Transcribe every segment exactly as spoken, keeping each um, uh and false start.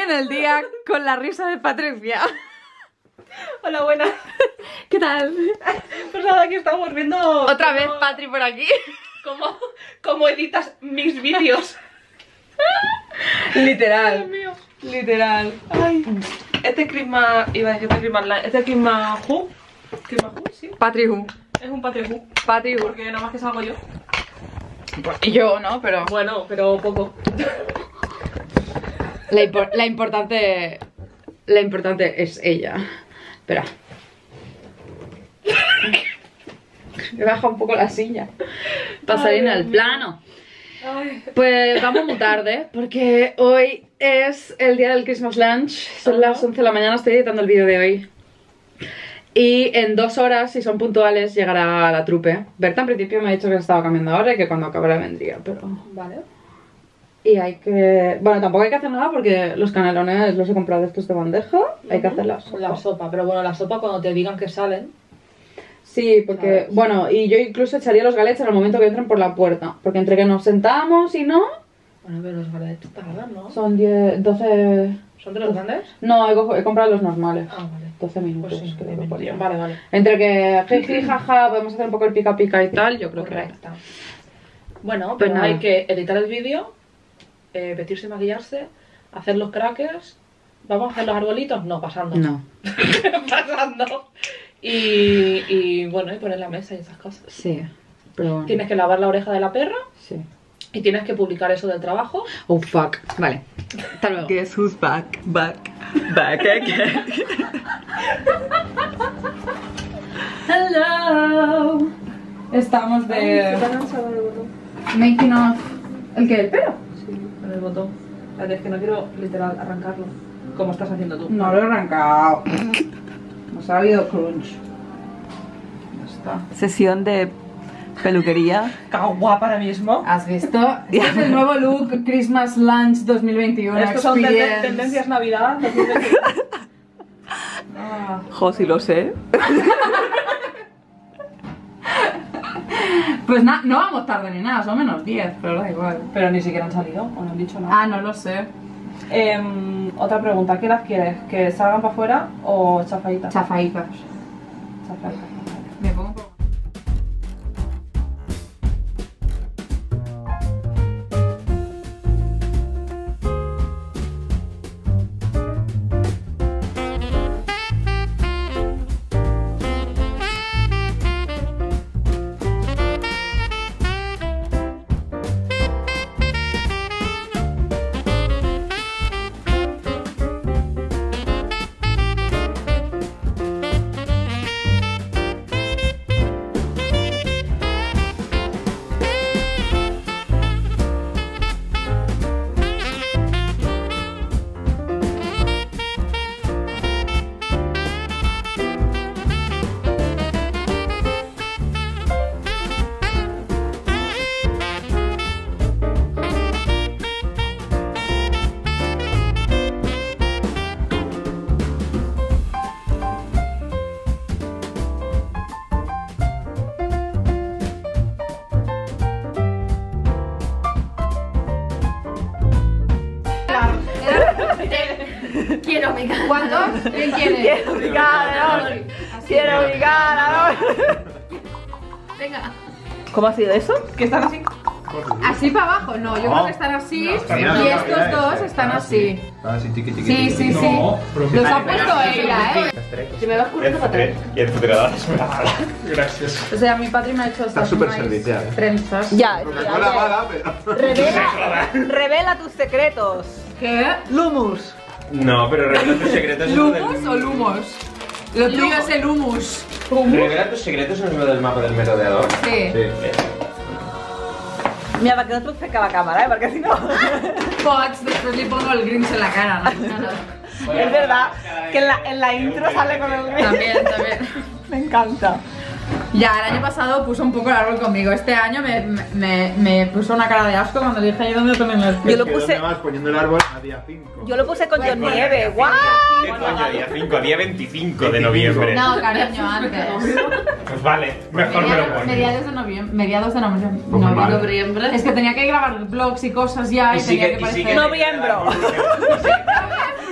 en el día con la risa de Patricia. Hola, buenas. ¿Qué tal? Pues nada, aquí estamos viendo... Otra cómo, vez Patri por aquí. Cómo, cómo editas mis vídeos. Literal. Dios mío. Literal. Ay. Este Christmas... Iba a decir este Christmas Live. Este Christmas Who. Christmas Who, sí. Patri Who. Es un Patri Who. Patri Who. Porque nada más que salgo yo. Y yo, ¿no? Pero... Bueno, pero poco. La, impor la importante... La importante es ella. Espera. Me baja un poco la silla para salir en el plano. Ay. Pues vamos muy tarde porque hoy es el día del Christmas Lunch. Son Ajá. las once de la mañana, estoy editando el vídeo de hoy. Y en dos horas, si son puntuales, llegará la trupe. Berta en principio me ha dicho que se estaba cambiando ahora y que cuando acabara vendría, pero... Vale. Y hay que... Bueno, tampoco hay que hacer nada porque los canelones los he comprado estos de bandeja. Hay que hacer la sopa. La sopa, pero bueno, la sopa cuando te digan que salen. Sí, porque... ¿Sabes? Bueno, y yo incluso echaría los galets en el momento que entren por la puerta. Porque entre que nos sentamos y no... Bueno, pero los galets tardan, ¿no? Son diez, doce... ¿Son de los grandes? No, he, co- he comprado los normales. Ah, vale. doce minutos, Pues sí, creo diez que ponía. minutos. Vale, vale. Entre que jiji, jaja, podemos hacer un poco el pica pica y tal, yo creo Correcto. Bueno, Pues pero nada. hay que editar el vídeo, eh, vestirse y maquillarse, hacer los crackers. ¿Vamos a hacer los arbolitos? No, pasando. que... No. Pasando. Y, y bueno, y poner la mesa y esas cosas. Sí, pero bueno. Tienes que lavar la oreja de la perra Sí. y tienes que publicar eso del trabajo. Oh, fuck. Vale. Hasta luego. Guess who's back, back, back again. Hello. Estamos Ay, de... se te ha lanzado el botón. Making of... ¿El qué? ¿El pelo? Sí, en el botón. Vale, es que no quiero literal arrancarlo. Como estás haciendo tú. No lo he arrancado. Nos ha habido crunch. Ya está. Sesión de peluquería. ¡Qué guapa ahora mismo! ¿Has visto? Este es el nuevo look Christmas Lunch dos mil veintiuno. Estos son tende- Experience. tendencias Navidad dos mil veintiuno. Ah. Jo, si lo sé. Pues nada, no vamos tarde ni nada, son menos diez, pero da igual. Pero ni siquiera han salido, o no han dicho nada. Ah, no lo sé. Em, otra pregunta, ¿qué las quieres? ¿Que salgan para afuera o chafaditas? Chafaitas. Chafaditas. Me pongo un poco. Quiero mi cara. ¿Cuántos? ¿Quién quiere? Quiero mi cara, quiero mi cara. Venga. ¿Cómo ha sido eso? ¿Qué están así? Así para abajo, no, yo creo que están así y estos dos están así. Ah, sí, tiqui, tiqui, Sí, tiqui, sí, tiqui. sí. pero Los ha puesto ella, eh. Si me vas curando para atrás. Y el futerador es una mala. Gracias. O sea, mi Patri me ha hecho estas súper nice servicial, eh. trenzas. Ya, Coca-Cola mala, pero... revela, revela tus secretos. ¿Qué? Lumus. No, pero revela tus secretos es lo del... ¿Lumos o lumos? Lo tuyo es el humus. ¿Revela tus secretos es lo del mapa del merodeador? Sí. Sí. Mira, para que no te cerca la cámara, ¿eh? Porque si no... Pots, después le pongo el Grinch en la cara, ¿no? No, no. Es verdad que en la, en la intro sale con el gris. También, también. Me encanta. Ya, el año pasado puso un poco el árbol conmigo. Este año me, me, me puso una cara de asco cuando le dije yo dónde ponen los Yo lo ¿Que puse- ¿Dónde vas poniendo el árbol a día cinco? Yo lo puse con John Nieve. ¡Guau! ¿Qué coño? Día cinco, día veinticinco de noviembre. No, cariño, antes. Pues vale, mejor me lo Mediados, pones. mediados de noviembre. Mediados de noviembre. Pues muy mal. noviembre. Es que tenía que grabar vlogs y cosas ya y, Y sigue- tenía que y sigue- parecer. Noviembre.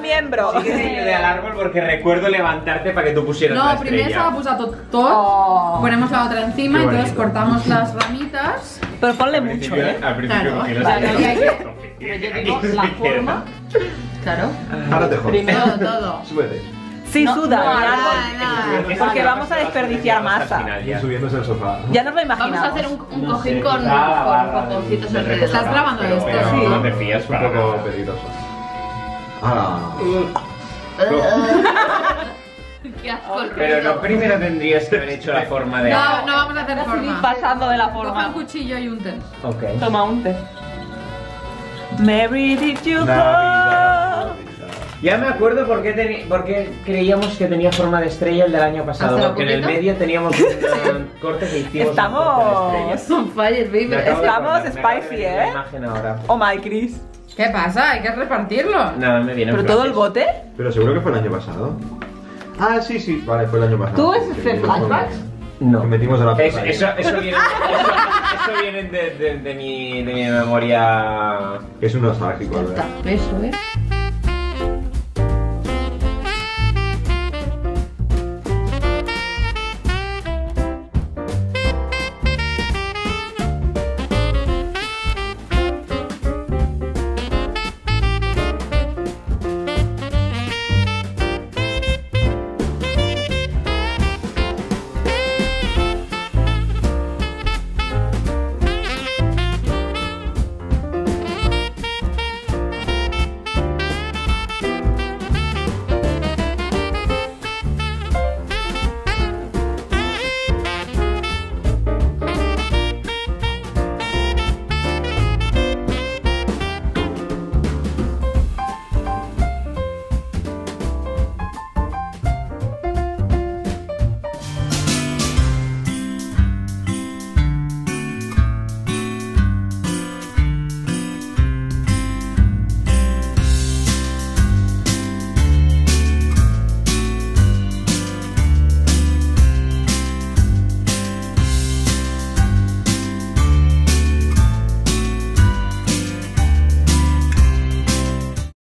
miembro. Sí que te ayudé al árbol porque recuerdo levantarte para que tú pusieras la No, primer estrella. s'ha de posar tot, tot, Oh. ponemos la otra encima, Qué entonces bonito. cortamos las ramitas. Pero ponle Al mucho, principio, ¿eh? al principio Claro. cogí las Vale, estrellas. y hay que- Pero yo digo la forma. Claro. Ahora te jodas. Primero. Todo, todo. Súbete. Sí, No, suda, no, mi árbol. nada, nada. Porque vamos a desperdiciar masa. Y subiéndose al sofá. Ya nos lo Vamos a imaginamos. hacer un, un No cojín sé, con, quizá la con barra bomboncitos del- del alrededor. ¿Estás grabando pero- esto? pero Sí. No te fías Es un para poco nada. peligroso. Ah. Qué asco el Pero ruido. no primero tendrías que haber hecho la forma de... No, no vamos a hacer Seguir forma. pasando de la Coge un forma. cuchillo y un ten. Ok. Toma un té. Mary, did you Navidad. go? Ya me acuerdo por qué, teni- por qué creíamos que tenía forma de estrella el del año pasado, ¿Hace porque en el poquito? medio teníamos un eh, corte que hicimos. un corte Estamos- de estrella. On fire, baby. Me acabo de Estamos acordar, me acaba de spicy, venir la ¿eh? imagen ahora. Oh my Chris. ¿Qué pasa? Hay que repartirlo. Nada, me viene en ¿Pero todo el flashes. bote? Pero seguro que fue el año pasado. Ah, sí, sí. Vale, fue el año pasado. ¿Tú Sí, ves que este metimos con- flashbacks? No. Que metimos a la Es- playa. eso, eso viene, eso, eso viene de, de- de mi, de mi memoria. Que es un nostálgico, Ya está, ¿verdad? eso, ¿eh?